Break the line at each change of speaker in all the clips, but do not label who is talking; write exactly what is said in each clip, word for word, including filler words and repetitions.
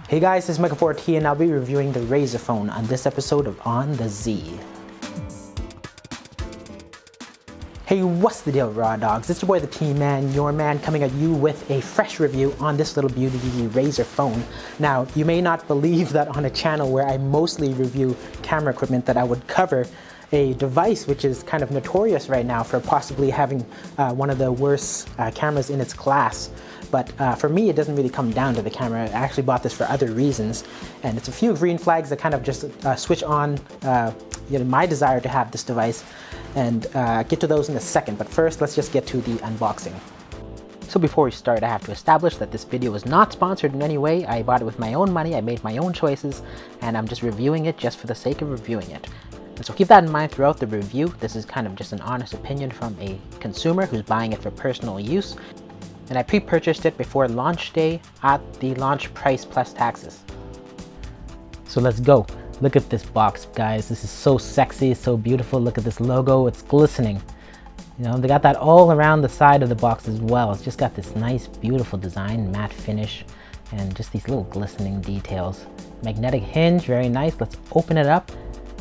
Hey guys, this is M four T and I'll be reviewing the Razer phone on this episode of On the Z. Hey, what's the deal, Raw Dogs? It's your boy the T-Man, your man, coming at you with a fresh review on this little beauty, the Razer phone. Now, you may not believe that on a channel where I mostly review camera equipment that I would cover a device which is kind of notorious right now for possibly having uh, one of the worst uh, cameras in its class. But uh, for me, it doesn't really come down to the camera. I actually bought this for other reasons. And it's a few green flags that kind of just uh, switch on uh, you know, my desire to have this device. And uh, get to those in a second. But first, let's just get to the unboxing. So before we start, I have to establish that this video is not sponsored in any way. I bought it with my own money, I made my own choices, and I'm just reviewing it just for the sake of reviewing it. And so keep that in mind throughout the review. This is kind of just an honest opinion from a consumer who's buying it for personal use. And I pre-purchased it before launch day at the launch price plus taxes. So let's go. Look at this box, guys. This is so sexy, so beautiful. Look at this logo, it's glistening. You know, they got that all around the side of the box as well. It's just got this nice, beautiful design, matte finish, and just these little glistening details. Magnetic hinge, very nice. Let's open it up.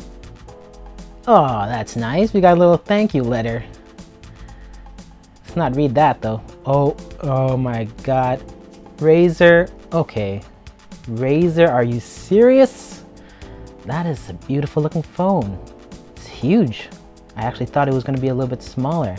Oh, that's nice. We got a little thank you letter. Let's not read that though. Oh, oh my God. Razer, okay. Razer, are you serious? That is a beautiful looking phone. It's huge. I actually thought it was going to be a little bit smaller.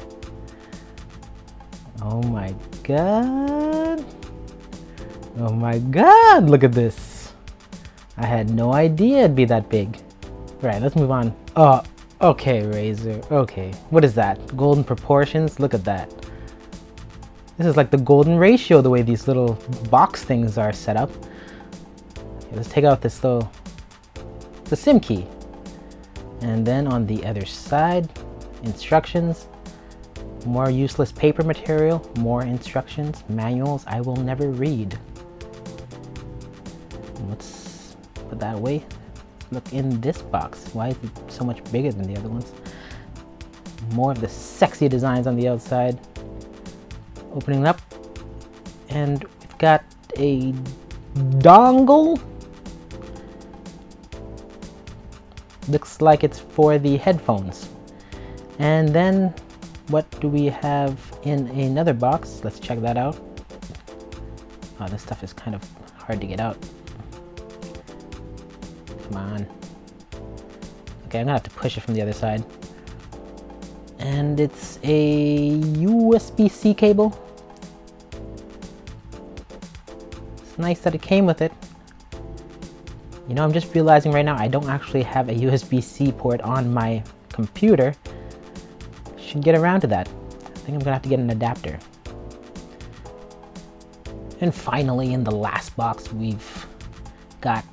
Oh my God. Oh my God, look at this. I had no idea it'd be that big. Right, let's move on. Oh, okay, Razer, okay. What is that? Golden proportions? Look at that. This is like the golden ratio, the way these little box things are set up. Okay, let's take out this little, the SIM key. And then on the other side, instructions, more useless paper material, more instructions, manuals I will never read. Let's put that away. Look in this box. Why is it so much bigger than the other ones? More of the sexy designs on the outside. Opening it up, and we've got a dongle. Looks like it's for the headphones. And then what do we have in another box? Let's check that out. Oh, this stuff is kind of hard to get out. Come on. Okay, I'm gonna have to push it from the other side. And it's a U S B C cable. It's nice that it came with it. You know, I'm just realizing right now I don't actually have a U S B C port on my computer. Should get around to that. I think I'm gonna have to get an adapter. And finally, in the last box, we've got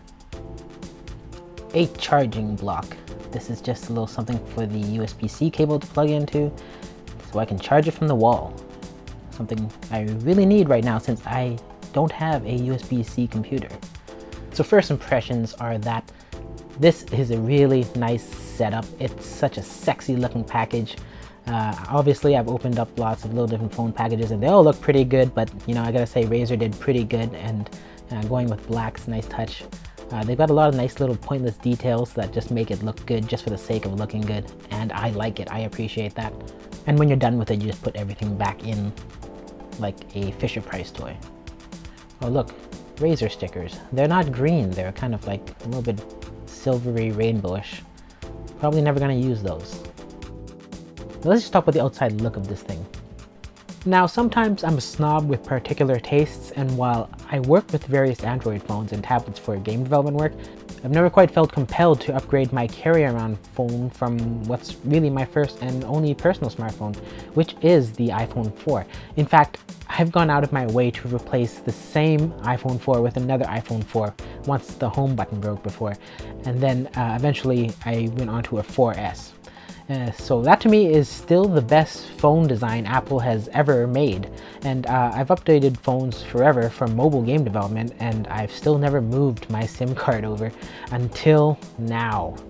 a charging block. This is just a little something for the U S B C cable to plug into so I can charge it from the wall. Something I really need right now since I don't have a U S B C computer. So first impressions are that this is a really nice setup. It's such a sexy looking package. Uh, obviously I've opened up lots of little different phone packages and they all look pretty good, but you know, I gotta say Razer did pretty good, and uh, going with black's a nice touch. Uh, they've got a lot of nice little pointless details that just make it look good just for the sake of looking good, and I like it. I appreciate that. And when you're done with it, you just put everything back in like a Fisher Price toy. Oh look, Razer stickers. They're not green, they're kind of like a little bit silvery rainbowish. Probably never gonna use those. Now let's just talk about the outside look of this thing. Now, sometimes I'm a snob with particular tastes, and while I work with various Android phones and tablets for game development work, I've never quite felt compelled to upgrade my carry-around phone from what's really my first and only personal smartphone, which is the iPhone four. In fact, I've gone out of my way to replace the same iPhone four with another iPhone four once the home button broke before, and then uh, eventually I went on to a four S. Uh, so that to me is still the best phone design Apple has ever made, and uh, I've updated phones forever for mobile game development, and I've still never moved my SIM card over until now.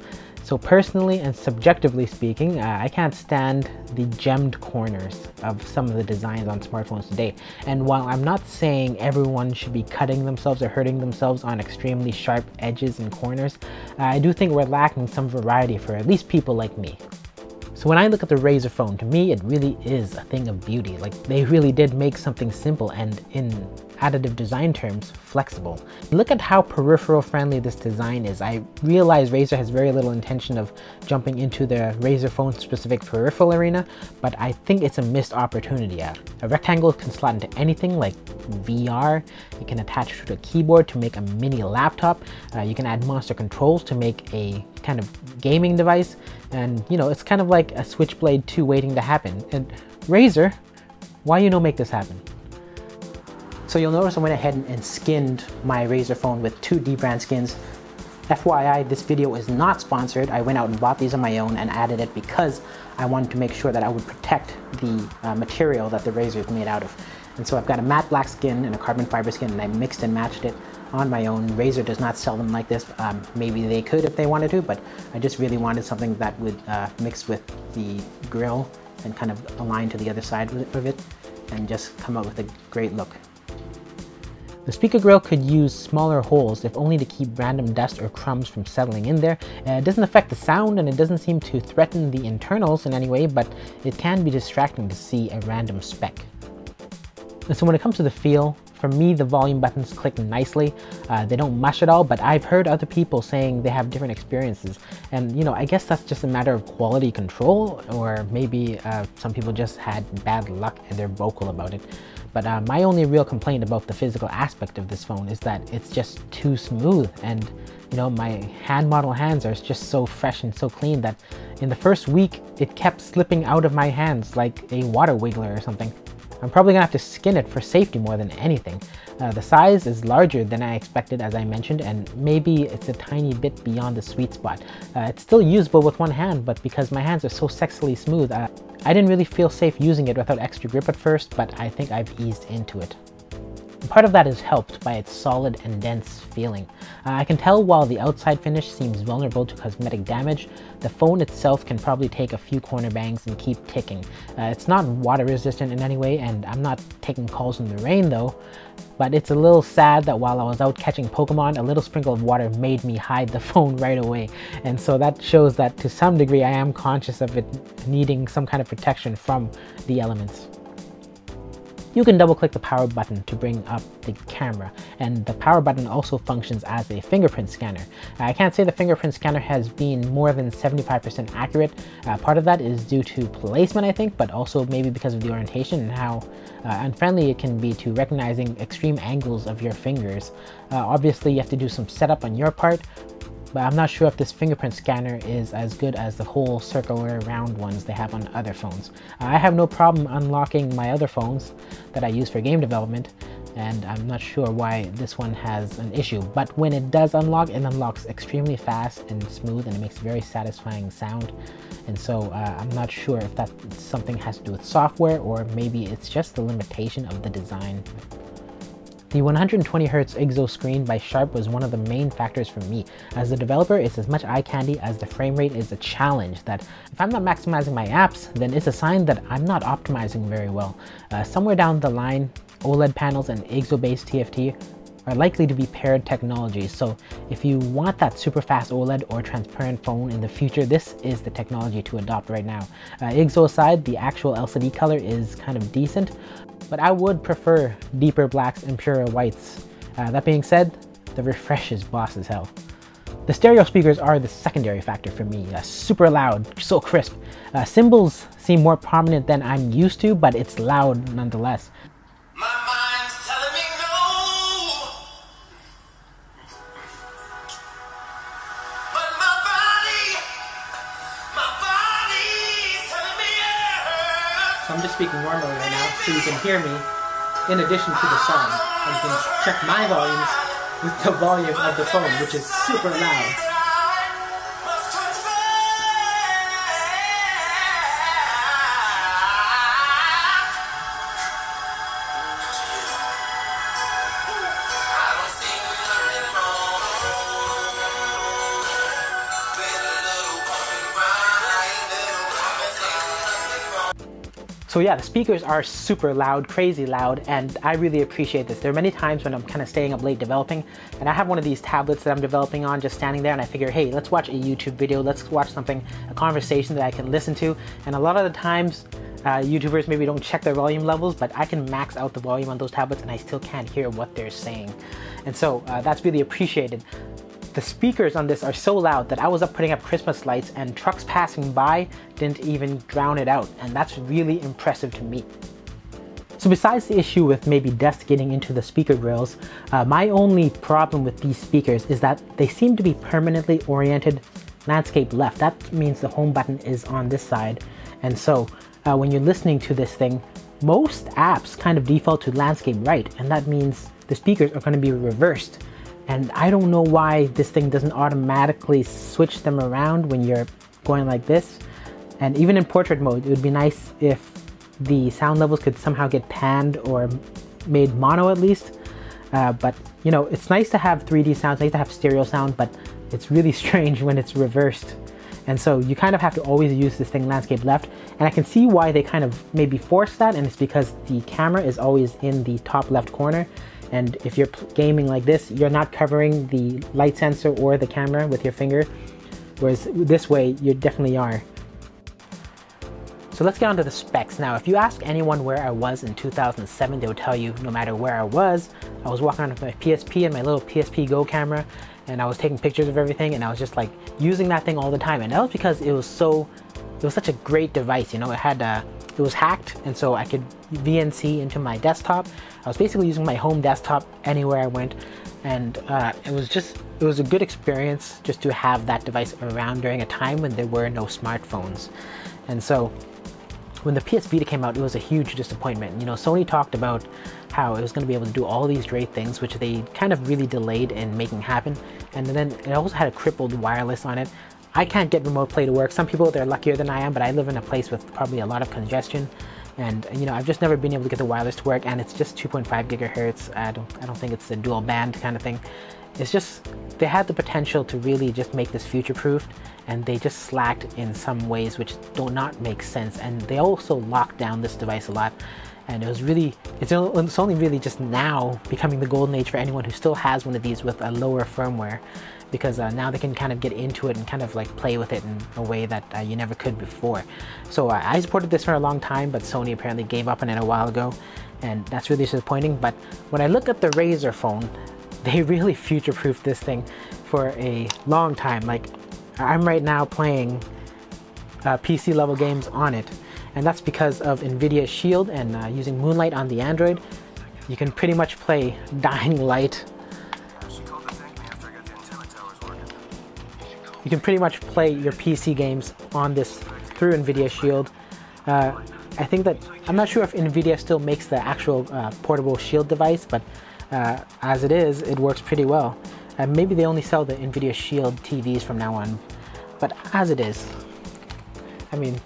So personally and subjectively speaking, uh, I can't stand the gemmed corners of some of the designs on smartphones today. And while I'm not saying everyone should be cutting themselves or hurting themselves on extremely sharp edges and corners, uh, I do think we're lacking some variety for at least people like me. So when I look at the Razer phone, to me it really is a thing of beauty. Like, they really did make something simple and, in additive design terms, flexible. Look at how peripheral friendly this design is. I realize Razer has very little intention of jumping into the Razer phone specific peripheral arena, but I think it's a missed opportunity. Uh, a rectangle can slot into anything like V R, you can attach to a keyboard to make a mini laptop, uh, you can add monster controls to make a kind of gaming device, and you know, it's kind of like a Switchblade two waiting to happen. And Razer, why you no make this happen? So you'll notice I went ahead and skinned my Razer phone with two DBrand skins. F Y I, this video is not sponsored. I went out and bought these on my own and added it because I wanted to make sure that I would protect the uh, material that the Razer is made out of. And so I've got a matte black skin and a carbon fiber skin, and I mixed and matched it on my own. Razer does not sell them like this. Um, maybe they could if they wanted to, but I just really wanted something that would uh, mix with the grill and kind of align to the other side of it and just come up with a great look. The speaker grill could use smaller holes, if only to keep random dust or crumbs from settling in there. Uh, it doesn't affect the sound and it doesn't seem to threaten the internals in any way, but it can be distracting to see a random speck. And so when it comes to the feel, for me the volume buttons click nicely. Uh, they don't mush at all, but I've heard other people saying they have different experiences. And you know, I guess that's just a matter of quality control, or maybe uh, some people just had bad luck and they're vocal about it. But uh, my only real complaint about the physical aspect of this phone is that it's just too smooth, and you know, my hand model hands are just so fresh and so clean that in the first week it kept slipping out of my hands like a water wiggler or something. I'm probably gonna have to skin it for safety more than anything. Uh, the size is larger than I expected, as I mentioned, and maybe it's a tiny bit beyond the sweet spot. Uh, it's still usable with one hand, but because my hands are so sexily smooth, uh, I didn't really feel safe using it without extra grip at first, but I think I've eased into it. Part of that is helped by its solid and dense feeling. Uh, I can tell while the outside finish seems vulnerable to cosmetic damage, the phone itself can probably take a few corner bangs and keep ticking. Uh, it's not water resistant in any way, and I'm not taking calls in the rain though, but it's a little sad that while I was out catching Pokemon, a little sprinkle of water made me hide the phone right away. And so that shows that to some degree I am conscious of it needing some kind of protection from the elements. You can double click the power button to bring up the camera, and the power button also functions as a fingerprint scanner. I can't say the fingerprint scanner has been more than seventy-five percent accurate. Uh, part of that is due to placement, I think, but also maybe because of the orientation and how uh, unfriendly it can be to recognizing extreme angles of your fingers. Uh, obviously you have to do some setup on your part, but I'm not sure if this fingerprint scanner is as good as the whole circular round ones they have on other phones. I have no problem unlocking my other phones that I use for game development, and I'm not sure why this one has an issue. But when it does unlock, it unlocks extremely fast and smooth, and it makes very satisfying sound. And so uh, I'm not sure if that something has to do with software, or maybe it's just the limitation of the design. The one hundred twenty hertz I S O screen by Sharp was one of the main factors for me. As a developer, it's as much eye candy as the frame rate is a challenge. That if I'm not maximizing my apps, then it's a sign that I'm not optimizing very well. Uh, somewhere down the line, OLED panels and I S O-based T F T are likely to be paired technologies. So if you want that super fast OLED or transparent phone in the future, this is the technology to adopt right now. Uh, I S O aside, the actual L C D color is kind of decent, but I would prefer deeper blacks and purer whites. Uh, that being said, the refresh is boss as hell. The stereo speakers are the secondary factor for me. Uh, super loud, so crisp. Uh, cymbals seem more prominent than I'm used to, but it's loud nonetheless.
My mind's telling me no, but my body, my body's telling me yes.
So I'm just speaking normally right now, so you can hear me in addition to the song. And you can check my volumes with the volume of the phone, which is super loud. So yeah, the speakers are super loud, crazy loud, and I really appreciate this. There are many times when I'm kind of staying up late developing, and I have one of these tablets that I'm developing on just standing there, and I figure, hey, let's watch a YouTube video, let's watch something, a conversation that I can listen to. And a lot of the times, uh, YouTubers maybe don't check their volume levels, but I can max out the volume on those tablets and I still can't hear what they're saying. And so uh, that's really appreciated. The speakers on this are so loud that I was up putting up Christmas lights and trucks passing by didn't even drown it out, and that's really impressive to me. So besides the issue with maybe dust getting into the speaker grills, uh, my only problem with these speakers is that they seem to be permanently oriented landscape left. That means the home button is on this side, and so uh, when you're listening to this thing, most apps kind of default to landscape right, and that means the speakers are going to be reversed. And I don't know why this thing doesn't automatically switch them around when you're going like this. And even in portrait mode, it would be nice if the sound levels could somehow get panned or made mono at least. Uh, but you know, it's nice to have three D sounds, nice to have stereo sound, but it's really strange when it's reversed. And so you kind of have to always use this thing landscape left. And I can see why they kind of maybe force that, and it's because the camera is always in the top left corner. And if you're gaming like this, you're not covering the light sensor or the camera with your finger, whereas this way you definitely are. So let's get on to the specs. Now, if you ask anyone where I was in two thousand seven, they would tell you no matter where I was, I was walking around with my P S P and my little P S P Go camera, and I was taking pictures of everything, and I was just like using that thing all the time. And that was because it was so, it was such a great device, you know, it had a, it was hacked, and so I could V N C into my desktop. I was basically using my home desktop anywhere I went, and uh, it was just, it was a good experience just to have that device around during a time when there were no smartphones. And so when the P S Vita came out, it was a huge disappointment. You know, Sony talked about how it was going to be able to do all these great things, which they kind of really delayed in making happen. And then it also had a crippled wireless on it. I can't get remote play to work. Some people, they're luckier than I am, but I live in a place with probably a lot of congestion. And you know, I've just never been able to get the wireless to work, and it's just two point five gigahertz. I don't, I don't think it's a dual band kind of thing. It's just, they had the potential to really just make this future-proofed, and they just slacked in some ways which do not make sense. And they also locked down this device a lot. And it was really, it's, it's only really just now becoming the golden age for anyone who still has one of these with a lower firmware, because uh, now they can kind of get into it and kind of like play with it in a way that uh, you never could before. So uh, I supported this for a long time, but Sony apparently gave up on it a while ago, and that's really disappointing. But when I look at the Razer phone, they really future-proofed this thing for a long time. Like, I'm right now playing uh, P C level games on it, and that's because of NVIDIA Shield and uh, using Moonlight on the Android. You can pretty much play Dying Light. You can pretty much play your P C games on this through NVIDIA Shield. Uh, I think that, I'm not sure if NVIDIA still makes the actual uh, portable Shield device, but uh, as it is, it works pretty well. Uh, maybe they only sell the NVIDIA Shield T Vs from now on, but as it is, I mean,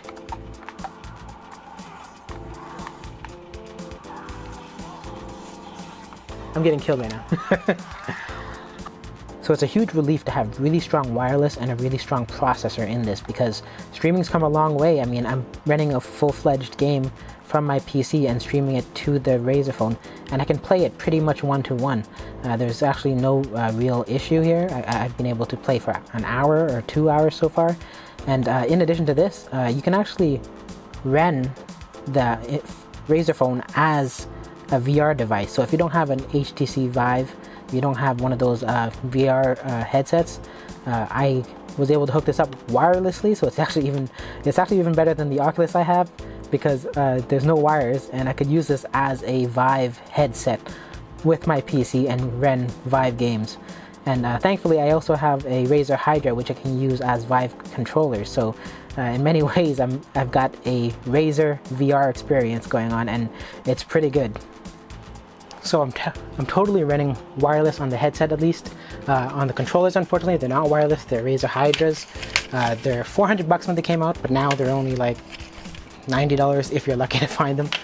I'm getting killed right now. So it's a huge relief to have really strong wireless and a really strong processor in this, because streaming's come a long way. I mean, I'm running a full-fledged game from my P C and streaming it to the Razer phone, and I can play it pretty much one-to-one. Uh, there's actually no uh, real issue here. I I've been able to play for an hour or two hours so far. And uh, in addition to this, uh, you can actually run the it, Razer phone as a V R device. So if you don't have an H T C Vive, you don't have one of those uh, V R uh, headsets, uh, I was able to hook this up wirelessly, so it's actually even it's actually even better than the Oculus I have, because uh, there's no wires, and I could use this as a Vive headset with my P C and run Vive games. And uh, thankfully I also have a Razer Hydra, which I can use as Vive controllers. So uh, in many ways I'm, I've got a Razer V R experience going on, and it's pretty good. So I'm, t I'm totally running wireless on the headset, at least. Uh, on the controllers, unfortunately, they're not wireless. They're Razer Hydras. Uh, they're four hundred bucks when they came out, but now they're only like ninety dollars if you're lucky to find them.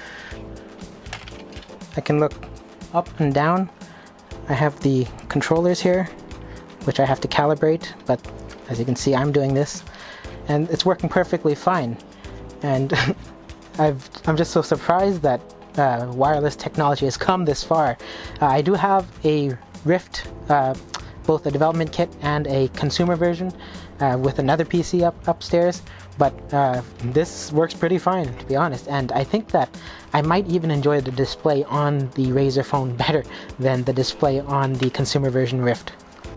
I can look up and down. I have the controllers here, which I have to calibrate, but as you can see, I'm doing this, and it's working perfectly fine. And I've, I'm just so surprised that uh, wireless technology has come this far. Uh, I do have a Rift, uh, both a development kit and a consumer version uh, with another P C up upstairs, but uh, this works pretty fine, to be honest. And I think that I might even enjoy the display on the Razer phone better than the display on the consumer version Rift.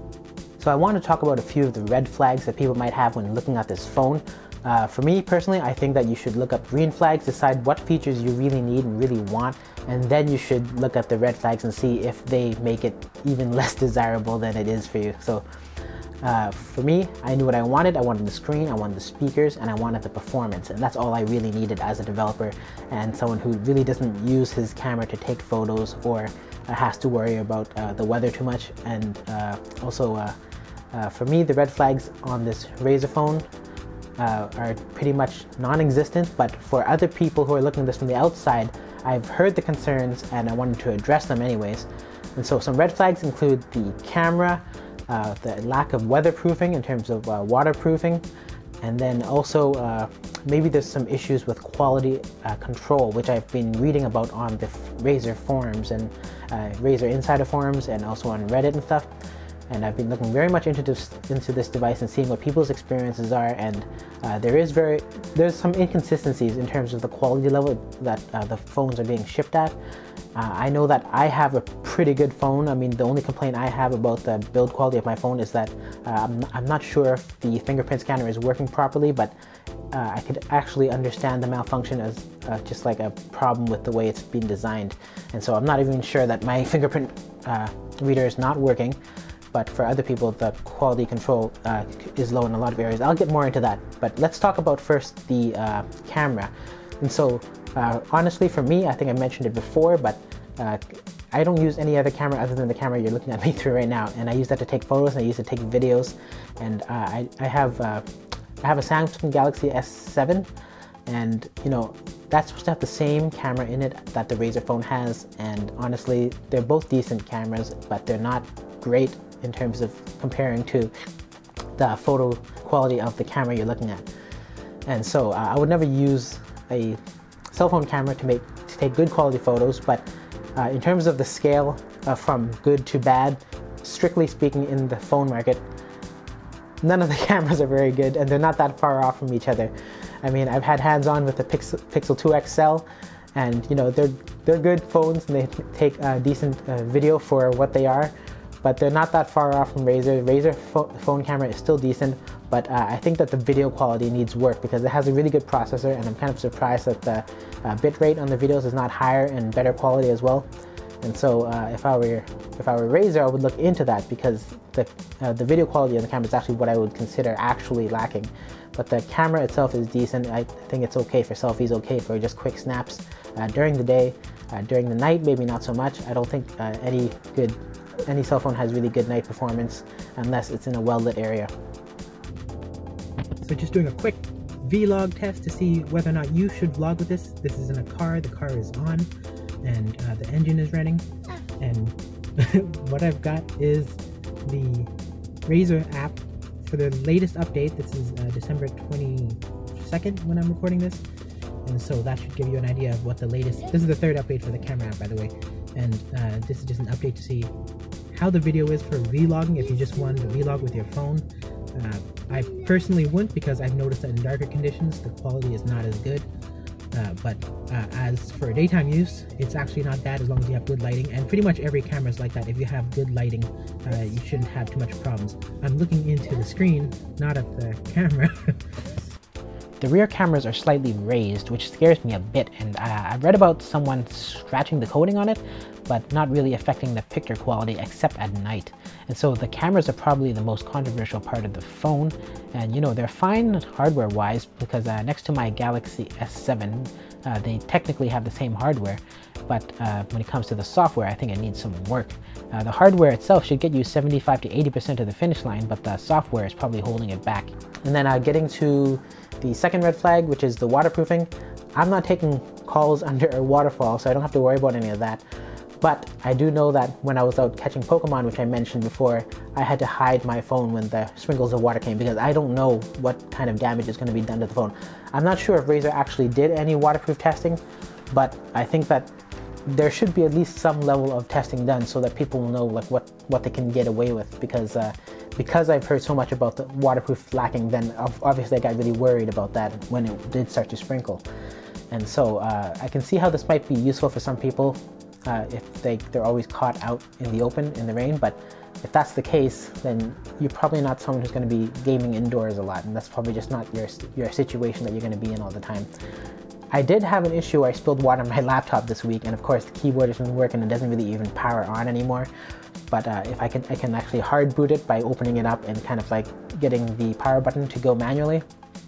So I want to talk about a few of the red flags that people might have when looking at this phone. Uh, for me personally, I think that you should look up green flags, decide what features you really need and really want, and then you should look at the red flags and see if they make it even less desirable than it is for you. So uh, for me, I knew what I wanted. I wanted the screen, I wanted the speakers, and I wanted the performance, and that's all I really needed as a developer and someone who really doesn't use his camera to take photos or uh, has to worry about uh, the weather too much. And uh, also uh, uh, for me, the red flags on this Razer phone Uh, are pretty much non-existent, but for other people who are looking at this from the outside, I've heard the concerns and I wanted to address them anyways. And so some red flags include the camera, uh, the lack of weatherproofing in terms of uh, waterproofing, and then also uh, maybe there's some issues with quality uh, control, which I've been reading about on the Razer forums and uh, Razer Insider forums and also on Reddit and stuff. And I've been looking very much into this into this device and seeing what people's experiences are, and uh, there is very there's some inconsistencies in terms of the quality level that uh, the phones are being shipped at. Uh, I know that I have a pretty good phone. I mean, the only complaint I have about the build quality of my phone is that uh, I'm, I'm not sure if the fingerprint scanner is working properly, but uh, I could actually understand the malfunction as uh, just like a problem with the way it's been designed. And so I'm not even sure that my fingerprint uh, reader is not working. But for other people, the quality control uh, is low in a lot of areas. I'll get more into that, but let's talk about first the uh, camera. And so uh, honestly, for me, I think I mentioned it before, but uh, I don't use any other camera other than the camera you're looking at me through right now. And I use that to take photos, and I use it to take videos. And uh, I, I have uh, I have a Samsung Galaxy S seven, and you know, that's supposed to have the same camera in it that the Razer phone has. And honestly, they're both decent cameras, but they're not great in terms of comparing to the photo quality of the camera you're looking at. And so uh, I would never use a cell phone camera to make to take good quality photos, but uh, in terms of the scale uh, from good to bad, strictly speaking, in the phone market, none of the cameras are very good, and they're not that far off from each other. I mean, I've had hands-on with the Pixel, Pixel two X L, and you know, they're they're good phones and they take uh, decent uh, video for what they are. But they're not that far off from Razer. Razer pho phone camera is still decent, but uh, I think that the video quality needs work because it has a really good processor, and I'm kind of surprised that the uh, bit rate on the videos is not higher and better quality as well. And so uh, if I were if I were Razer, I would look into that, because the uh, the video quality of the camera is actually what I would consider actually lacking. But the camera itself is decent. I think it's okay for selfies, okay for just quick snaps uh, during the day. Uh, during the night, maybe not so much. I don't think uh, any good any cell phone has really good night performance unless it's in a well-lit area.
So just doing a quick vlog test to see whether or not you should vlog with this. This is in a car, the car is on, and uh, the engine is running. And what I've got is the Razer app for the latest update. This is uh, December twenty-second when I'm recording this. And so that should give you an idea of what the latest, this is the third update for the camera app, by the way. And uh, this is just an update to see how the video is for vlogging if you just want to vlog with your phone. Uh, I personally wouldn't, because I've noticed that in darker conditions the quality is not as good. Uh, but uh, as for daytime use, it's actually not bad as long as you have good lighting. And pretty much every camera is like that. If you have good lighting, uh, you shouldn't have too much problems. I'm looking into the screen, not at the camera.
The rear cameras are slightly raised, which scares me a bit, and uh, I've read about someone scratching the coating on it, but not really affecting the picture quality except at night. And so the cameras are probably the most controversial part of the phone, and you know, they're fine hardware wise, because uh, next to my Galaxy S seven, uh, they technically have the same hardware, but uh, when it comes to the software, I think it needs some work. Uh, the hardware itself should get you seventy-five to eighty percent of the finish line, but the software is probably holding it back. And then uh, getting to the second red flag, which is the waterproofing. I'm not taking calls under a waterfall, so I don't have to worry about any of that. But I do know that when I was out catching Pokemon, which I mentioned before, I had to hide my phone when the sprinkles of water came because I don't know what kind of damage is going to be done to the phone. I'm not sure if Razer actually did any waterproof testing, but I think that there should be at least some level of testing done so that people will know like what, what they can get away with, because uh, because I've heard so much about the waterproof lacking, then obviously I got really worried about that when it did start to sprinkle. And so uh, I can see how this might be useful for some people uh, if they, they're always caught out in the open, in the rain, but if that's the case, then you're probably not someone who's going to be gaming indoors a lot, and that's probably just not your, your situation that you're going to be in all the time. I did have an issue where I spilled water on my laptop this week, and of course the keyboard isn't working, it doesn't really even power on anymore. But uh, if I can, I can actually hard boot it by opening it up and kind of like getting the power button to go manually.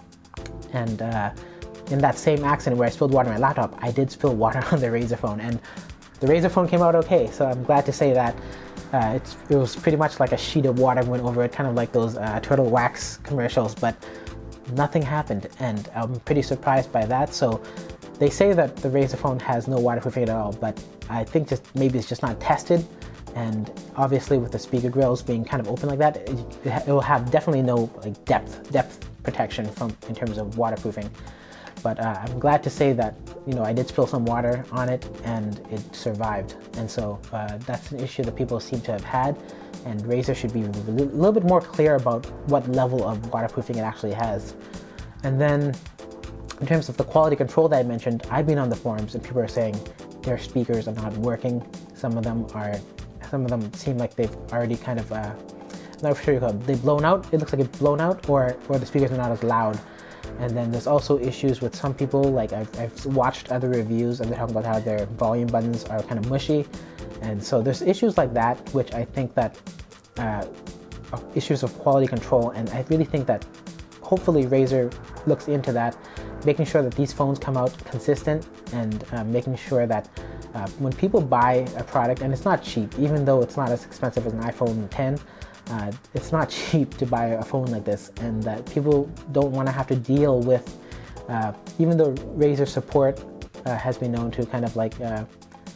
And uh, in that same accident where I spilled water on my laptop, I did spill water on the Razer phone, and the Razer phone came out okay. So I'm glad to say that uh, it's, it was pretty much like a sheet of water went over it, kind of like those uh, turtle wax commercials, but nothing happened, and I'm pretty surprised by that. So they say that the Razer phone has no waterproofing at all, but I think just maybe it's just not tested, and obviously with the speaker grills being kind of open like that, it, it will have definitely no like depth depth protection from in terms of waterproofing. But uh, I'm glad to say that, you know, I did spill some water on it and it survived, and so uh, that's an issue that people seem to have had, and Razer should be a little bit more clear about what level of waterproofing it actually has. And then in terms of the quality control that I mentioned, I've been on the forums and people are saying their speakers are not working. Some of them are, some of them seem like they've already kind of, uh, I'm not sure you call it, they've blown out. It looks like it's blown out, or, or the speakers are not as loud. And then there's also issues with some people, like I've, I've watched other reviews and they're talking about how their volume buttons are kind of mushy. And so there's issues like that, which I think that uh, issues of quality control, and I really think that hopefully Razer looks into that, making sure that these phones come out consistent, and uh, making sure that uh, when people buy a product, and it's not cheap, even though it's not as expensive as an iPhone ten, uh, it's not cheap to buy a phone like this, and that people don't want to have to deal with, uh, even though Razer support uh, has been known to kind of like uh,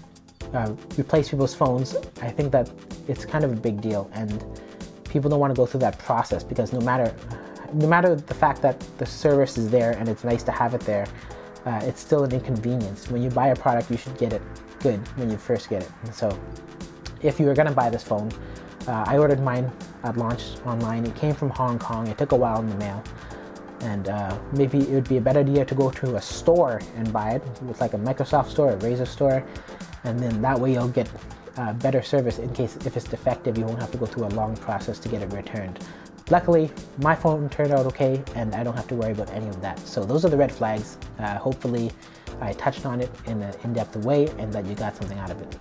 uh, replace people's phones, I think that it's kind of a big deal, and people don't want to go through that process, because no matter no matter the fact that the service is there and it's nice to have it there, uh, it's still an inconvenience. When you buy a product, you should get it good when you first get it. And so if you were going to buy this phone, uh, I ordered mine at launch online. It came from Hong Kong. It took a while in the mail, and uh, maybe it would be a better idea to go to a store and buy it, with like a Microsoft store, a Razer store, and then that way you'll get uh, better service in case if it's defective. You won't have to go through a long process to get it returned. Luckily, my phone turned out okay, and I don't have to worry about any of that. So those are the red flags. Uh, hopefully I touched on it in an in-depth way and that you got something out of it.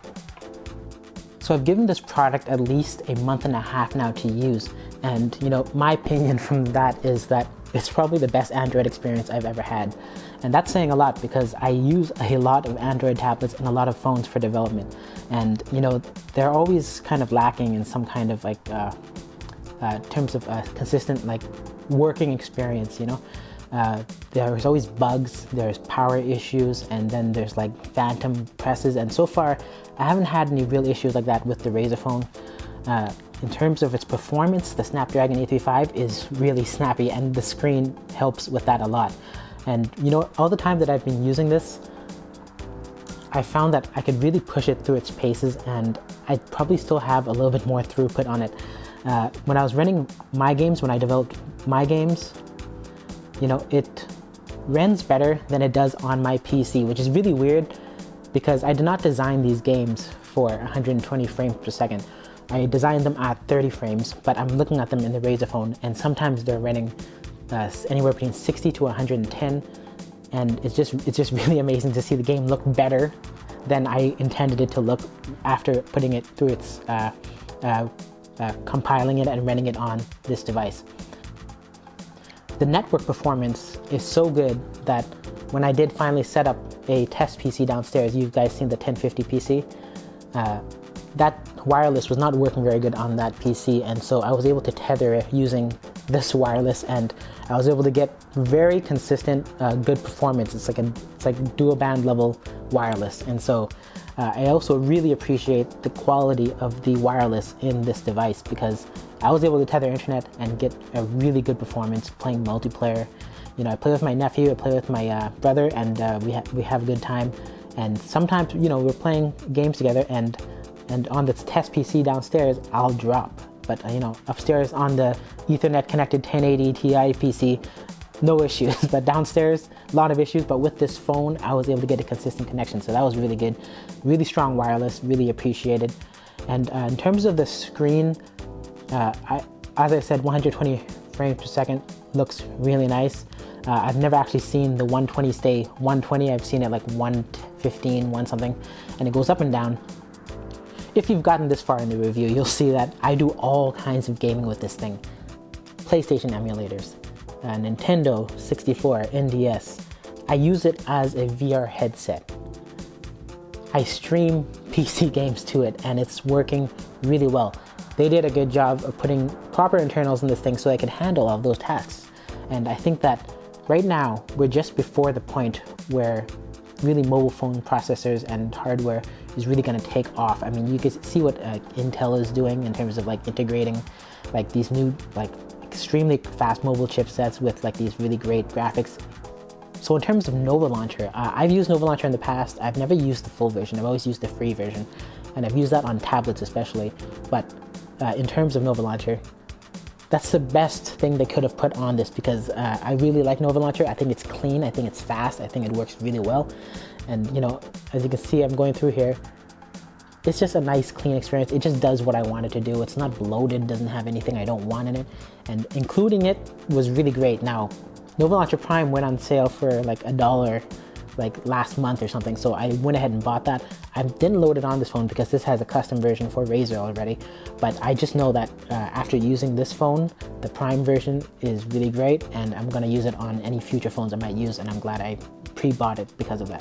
So I've given this product at least a month and a half now to use, and you know, my opinion from that is that it's probably the best Android experience I've ever had. And that's saying a lot, because I use a lot of Android tablets and a lot of phones for development. And you know, they're always kind of lacking in some kind of like, uh, Uh, in terms of a consistent like working experience, you know. Uh, there's always bugs, there's power issues, and then there's like phantom presses, and so far I haven't had any real issues like that with the Razer phone. Uh, in terms of its performance, the Snapdragon eight thirty-five is really snappy, and the screen helps with that a lot. And you know, all the time that I've been using this, I found that I could really push it through its paces, and I'd probably still have a little bit more throughput on it. Uh, when I was running my games, when I developed my games, you know, it runs better than it does on my P C, which is really weird because I did not design these games for one hundred twenty frames per second. I designed them at thirty frames, but I'm looking at them in the Razer phone, and sometimes they're running uh, anywhere between sixty to one hundred ten, and it's just it's just really amazing to see the game look better than I intended it to look after putting it through its uh, uh, Uh, compiling it and running it on this device. The network performance is so good that when I did finally set up a test P C downstairs, you guys seen the ten fifty P C, uh, that wireless was not working very good on that P C, and so I was able to tether it using this wireless, and I was able to get very consistent, uh, good performance. It's like a it's like dual band level wireless, and so uh, I also really appreciate the quality of the wireless in this device, because I was able to tether internet and get a really good performance playing multiplayer. You know, I play with my nephew, I play with my uh, brother, and uh, we ha we have a good time. And sometimes, you know, we're playing games together, and and on the test P C downstairs, I'll drop. But uh, you know, upstairs on the Ethernet connected ten eighty Ti P C, no issues. But downstairs, a lot of issues. But with this phone, I was able to get a consistent connection, so that was really good. Really strong wireless, really appreciated. And uh, in terms of the screen, uh, I, as I said, one hundred twenty frames per second looks really nice. Uh, I've never actually seen the one twenty stay one twenty. I've seen it like one fifteen, one something, and it goes up and down. If you've gotten this far in the review, you'll see that I do all kinds of gaming with this thing. PlayStation emulators, uh, Nintendo sixty-four, N D S. I use it as a V R headset. I stream P C games to it, and it's working really well. They did a good job of putting proper internals in this thing so I could handle all of those tasks. And I think that right now, we're just before the point where really mobile phone processors and hardware is really going to take off. I mean, you can see what uh, Intel is doing in terms of like integrating like these new like extremely fast mobile chipsets with like these really great graphics. So in terms of Nova Launcher, uh, I've used Nova Launcher in the past. I've never used the full version. I've always used the free version, and I've used that on tablets especially. But uh, in terms of Nova Launcher, that's the best thing they could have put on this, because uh, I really like Nova Launcher. I think it's clean, I think it's fast, I think it works really well. And you know, as you can see, I'm going through here. It's just a nice, clean experience. It just does what I want it to do. It's not bloated, doesn't have anything I don't want in it. And including it was really great. Now, Nova Launcher Prime went on sale for like a dollar like last month or something, so I went ahead and bought that. I didn't load it on this phone because this has a custom version for Razer already, but I just know that uh, after using this phone, the Prime version is really great, and I'm going to use it on any future phones I might use, and I'm glad I pre-bought it because of that.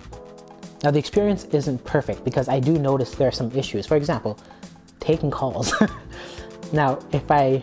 Now, the experience isn't perfect because I do notice there are some issues. For example, taking calls. Now, if I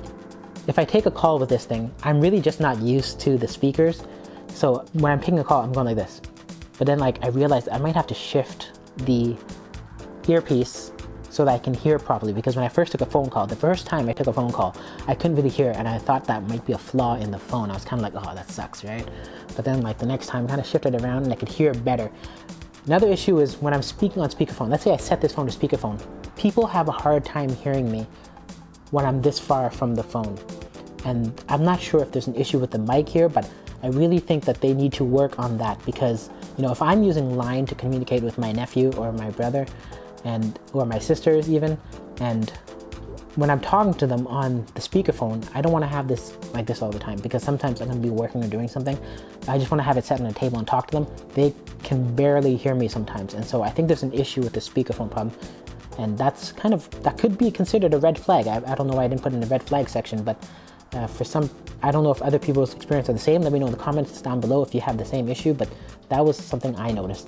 if I take a call with this thing, I'm really just not used to the speakers. So when I'm taking a call, I'm going like this. But then like I realized I might have to shift the earpiece so that I can hear properly, because when I first took a phone call, the first time I took a phone call, I couldn't really hear, and I thought that might be a flaw in the phone. I was kind of like, oh, that sucks, right? But then like the next time I kind of shifted it around and I could hear it better. Another issue is when I'm speaking on speakerphone. Let's say I set this phone to speakerphone. People have a hard time hearing me when I'm this far from the phone. And I'm not sure if there's an issue with the mic here, but I really think that they need to work on that, because, you know, if I'm using line to communicate with my nephew or my brother and or my sisters even, and when I'm talking to them on the speakerphone, I don't want to have this like this all the time, because sometimes I'm going to be working or doing something. I just want to have it set on a table and talk to them. They can barely hear me sometimes, and so I think there's an issue with the speakerphone problem, and that's kind of, that could be considered a red flag. I, I don't know why I didn't put it in the red flag section, but Uh, for some, I don't know if other people's experience are the same. Let me know in the comments down below if you have the same issue, but that was something I noticed.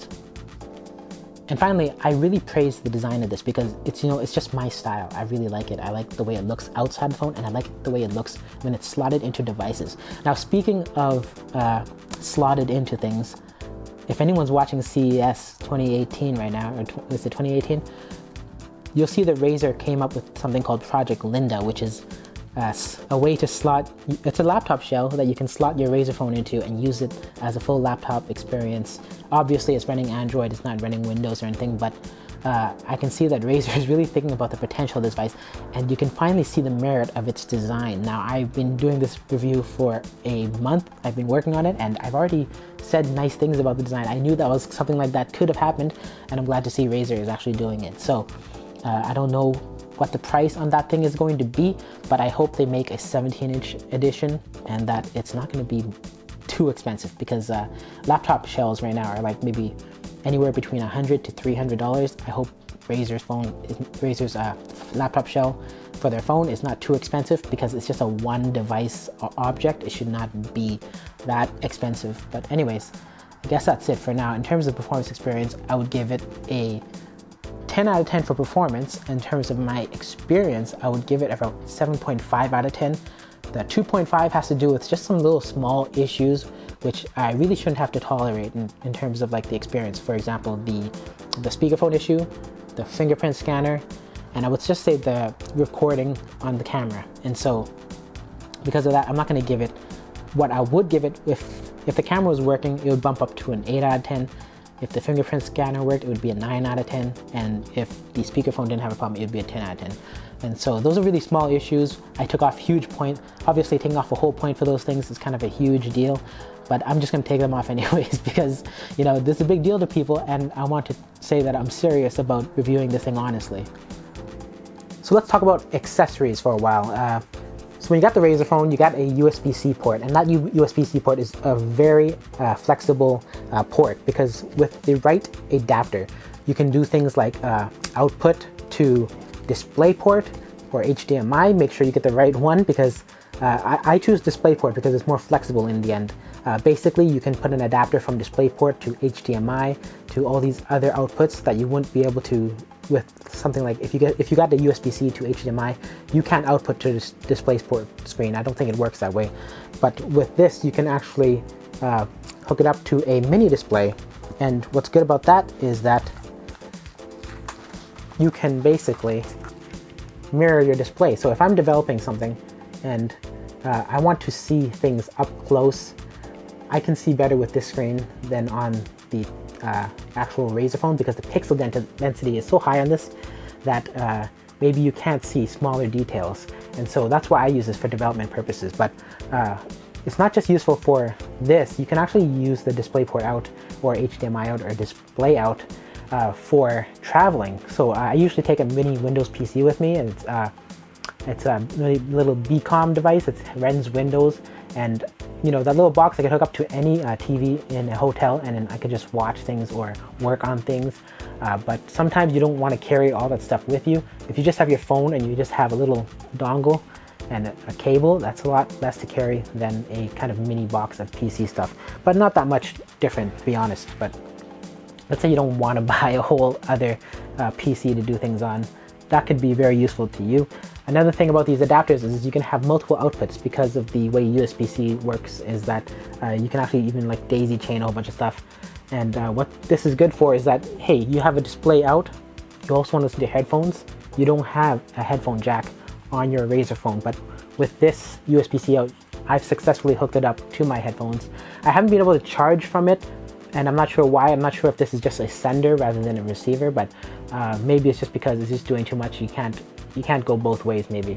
And finally, I really praise the design of this, because it's, you know, it's just my style. I really like it. I like the way it looks outside the phone, and I like the way it looks when it's slotted into devices. Now, speaking of uh, slotted into things, if anyone's watching C E S twenty eighteen right now, or is it twenty eighteen? You'll see that Razer came up with something called Project Linda, which is Uh, a way to slot, it's a laptop shell that you can slot your Razer phone into and use it as a full laptop experience. Obviously it's running Android, it's not running Windows or anything, but uh, I can see that Razer is really thinking about the potential of this device, and you can finally see the merit of its design. Now, I've been doing this review for a month, I've been working on it, and I've already said nice things about the design. I knew that was something like that could have happened, and I'm glad to see Razer is actually doing it. So uh, I don't know what the price on that thing is going to be, but I hope they make a seventeen inch edition and that it's not going to be too expensive, because uh, laptop shells right now are like maybe anywhere between a hundred to three hundred dollars. I hope Razer's phone, is, Razer's uh, laptop shell for their phone is not too expensive, because it's just a one device object. It should not be that expensive. But anyways, I guess that's it for now. In terms of performance experience, I would give it a ten out of ten for performance. In terms of my experience, I would give it about seven point five out of ten. The two point five has to do with just some little small issues which I really shouldn't have to tolerate in, in terms of like the experience. For example, the, the speakerphone issue, the fingerprint scanner, and I would just say the recording on the camera. And so because of that, I'm not going to give it what I would give it. If, if the camera was working, it would bump up to an eight out of ten. If the fingerprint scanner worked, it would be a nine out of ten. And if the speakerphone didn't have a problem, it would be a ten out of ten. And so those are really small issues. I took off huge point. Obviously taking off a whole point for those things is kind of a huge deal, but I'm just gonna take them off anyways because, you know, this is a big deal to people and I want to say that I'm serious about reviewing this thing honestly. So let's talk about accessories for a while. Uh, so when you got the Razer phone, you got a U S B C port, and that U S B C port is a very uh, flexible uh, port because with the right adapter, you can do things like uh, output to DisplayPort or H D M I. Make sure you get the right one because uh, I, I choose DisplayPort because it's more flexible in the end. Uh, basically, you can put an adapter from DisplayPort to H D M I to all these other outputs that you wouldn't be able to with something like if you get if you got the U S B C to H D M I, you can't output to this DisplayPort screen. I don't think it works that way. But with this, you can actually uh, hook it up to a mini display. And what's good about that is that you can basically mirror your display. So if I'm developing something and uh, I want to see things up close, I can see better with this screen than on the uh, actual Razer phone because the pixel density is so high on this that uh, maybe you can't see smaller details. And so that's why I use this for development purposes. But uh, it's not just useful for this, you can actually use the DisplayPort out or H D M I out or display out Uh, for traveling. So uh, I usually take a mini Windows P C with me, and it's, uh, it's a little B COM device. It runs Windows, and you know that little box I can hook up to any uh, T V in a hotel, and then I could just watch things or work on things. Uh, but sometimes you don't want to carry all that stuff with you. If you just have your phone and you just have a little dongle and a, a cable, that's a lot less to carry than a kind of mini box of P C stuff. But not that much different, to be honest. But let's say you don't want to buy a whole other uh, P C to do things on. That could be very useful to you. Another thing about these adapters is you can have multiple outputs because of the way U S B C works is that uh, you can actually even like daisy chain a whole bunch of stuff. And uh, what this is good for is that, hey, you have a display out, you also want to listen to headphones, you don't have a headphone jack on your Razer phone, but with this U S B C out, I've successfully hooked it up to my headphones. I haven't been able to charge from it, and I'm not sure why. I'm not sure if this is just a sender rather than a receiver, but uh, maybe it's just because it's just doing too much. You can't, you can't go both ways maybe.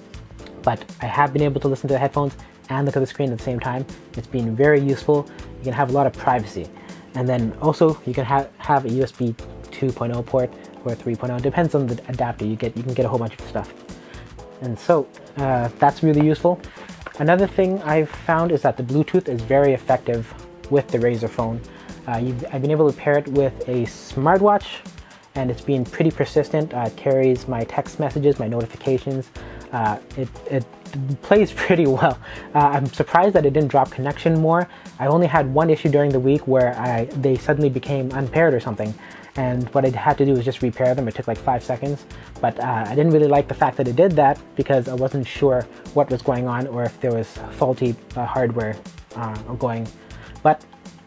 But I have been able to listen to the headphones and look at the screen at the same time. It's been very useful. You can have a lot of privacy. And then also you can have, have a U S B two point oh port or three point oh. It depends on the adapter you get. You can get a whole bunch of stuff. And so uh, that's really useful. Another thing I've found is that the Bluetooth is very effective with the Razer phone. Uh, I've been able to pair it with a smartwatch, and it's been pretty persistent. Uh, it carries my text messages, my notifications. Uh, it, it plays pretty well. Uh, I'm surprised that it didn't drop connection more. I only had one issue during the week where I, they suddenly became unpaired or something, and what I had to do was just repair them. It took like five seconds, but uh, I didn't really like the fact that it did that because I wasn't sure what was going on or if there was faulty uh, hardware uh, going. But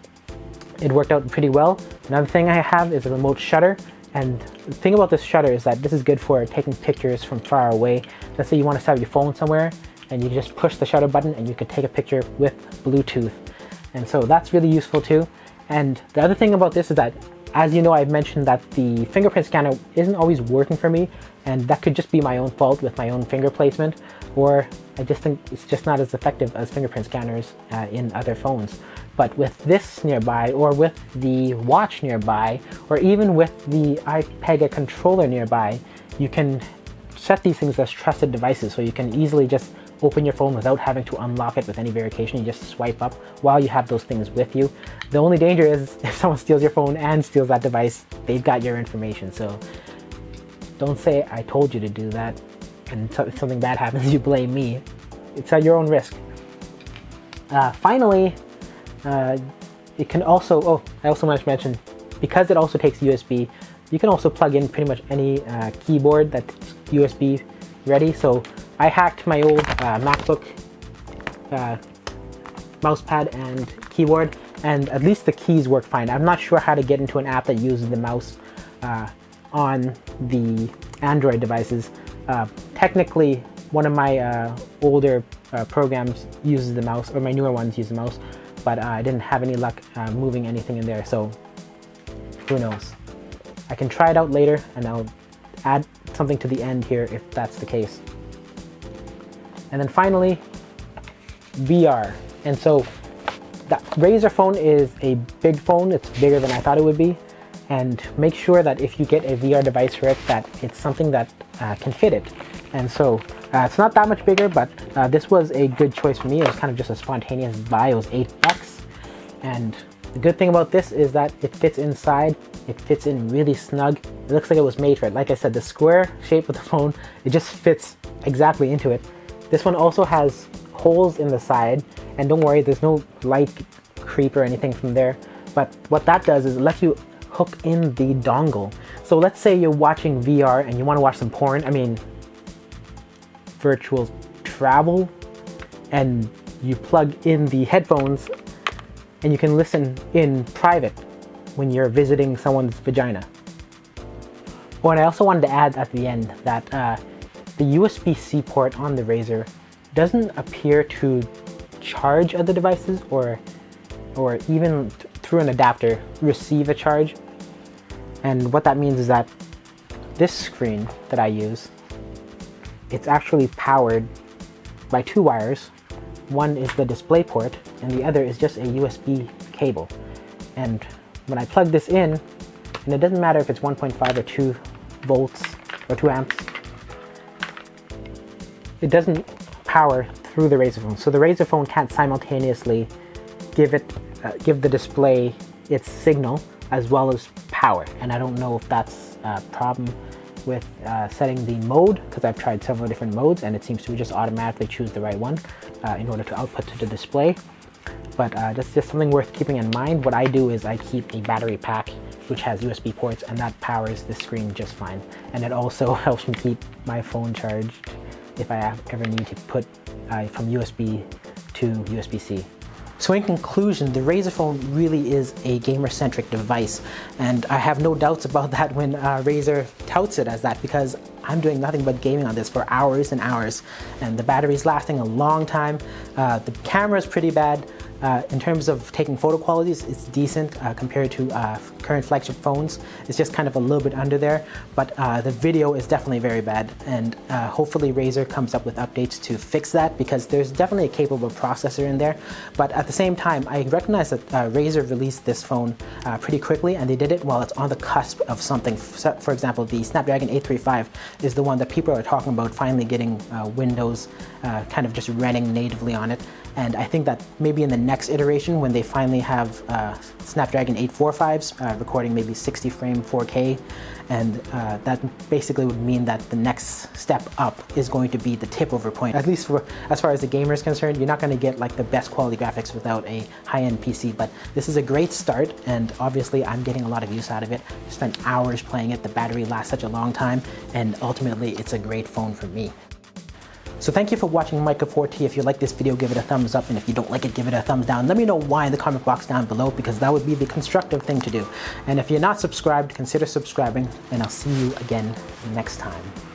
it worked out pretty well. Another thing I have is a remote shutter, and the thing about this shutter is that this is good for taking pictures from far away. Let's say you want to set up your phone somewhere and you just push the shutter button and you can take a picture with Bluetooth. And so that's really useful too. And the other thing about this is that, as you know, I've mentioned that the fingerprint scanner isn't always working for me, and that could just be my own fault with my own finger placement, or I just think it's just not as effective as fingerprint scanners uh, in other phones. But with this nearby, or with the watch nearby, or even with the iPega controller nearby, you can set these things as trusted devices, so you can easily just open your phone without having to unlock it with any verification. You just swipe up while you have those things with you. The only danger is if someone steals your phone and steals that device, they've got your information. So don't say I told you to do that, and if something bad happens, you blame me. It's at your own risk. Uh, finally, Uh, it can also, oh, I also wanted to mention, because it also takes U S B, you can also plug in pretty much any uh, keyboard that's U S B ready. So I hacked my old uh, MacBook uh, mousepad and keyboard, and at least the keys work fine. I'm not sure how to get into an app that uses the mouse uh, on the Android devices. Uh, technically, one of my uh, older uh, programs uses the mouse, or my newer ones use the mouse, but uh, I didn't have any luck uh, moving anything in there, so who knows. I can try it out later, and I'll add something to the end here if that's the case. And then finally, V R. And so the Razer phone is a big phone. It's bigger than I thought it would be. And make sure that if you get a V R device for it, that it's something that uh, can fit it. And so uh, it's not that much bigger, but uh, this was a good choice for me. It was kind of just a spontaneous buy. It was eight bucks. And the good thing about this is that it fits inside. It fits in really snug. It looks like it was made for it. Like I said, the square shape of the phone, it just fits exactly into it. This one also has holes in the side, and don't worry, there's no light creep or anything from there. But what that does is it lets you hook in the dongle. So let's say you're watching V R and you want to watch some porn, I mean virtual travel, and you plug in the headphones and you can listen in private when you're visiting someone's vagina. Oh, and I also wanted to add at the end that uh, the U S B C port on the Razer doesn't appear to charge other devices, or or even th through an adapter receive a charge. And what that means is that this screen that I use, it's actually powered by two wires. One is the display port and the other is just a U S B cable. And when I plug this in, and it doesn't matter if it's one point five or two volts or two amps, it doesn't power through the Razer phone. So the Razer phone can't simultaneously give it, uh, give the display its signal as well as power. And I don't know if that's a problem with uh, setting the mode, because I've tried several different modes and it seems to just automatically choose the right one uh, in order to output to the display. But uh, that's just something worth keeping in mind. What I do is I keep a battery pack which has U S B ports, and that powers the screen just fine. And it also helps me keep my phone charged if I have, ever need to put uh, from U S B to U S B C. So in conclusion, the Razer phone really is a gamer-centric device, and I have no doubts about that when uh, Razer touts it as that, because I'm doing nothing but gaming on this for hours and hours, and the battery's lasting a long time. Uh, the camera's pretty bad. Uh, in terms of taking photo qualities, it's decent uh, compared to uh, current flagship phones. It's just kind of a little bit under there, but uh, the video is definitely very bad, and uh, hopefully Razer comes up with updates to fix that, because there's definitely a capable processor in there. But at the same time, I recognize that uh, Razer released this phone uh, pretty quickly, and they did it while it's on the cusp of something. For example, the Snapdragon eight thirty-five is the one that people are talking about finally getting uh, Windows uh, kind of just running natively on it. And I think that maybe in the next iteration, when they finally have uh, Snapdragon eight forty-fives uh, recording maybe sixty frame four K, and uh, that basically would mean that the next step up is going to be the tip over point. At least for, as far as the gamer is concerned, you're not going to get like the best quality graphics without a high-end P C, but this is a great start, and obviously I'm getting a lot of use out of it. I spent hours playing it, the battery lasts such a long time, and ultimately it's a great phone for me. So thank you for watching M four T. If you like this video, give it a thumbs up, and if you don't like it, give it a thumbs down. Let me know why in the comment box down below, because that would be the constructive thing to do. And if you're not subscribed, consider subscribing, and I'll see you again next time.